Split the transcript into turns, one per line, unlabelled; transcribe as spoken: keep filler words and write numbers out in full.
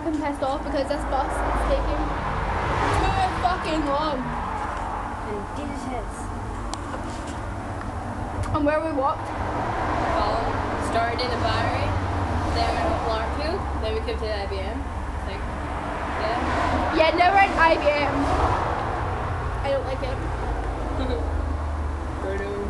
fucking pissed off because this bus is taking too fucking long.
And Jesus.
And where we walked,
Well, started in a battery, then we went up Larkfield, then we came to the I B M. Like, yeah.
yeah, now we're at I B M. I don't like it.
Birdo.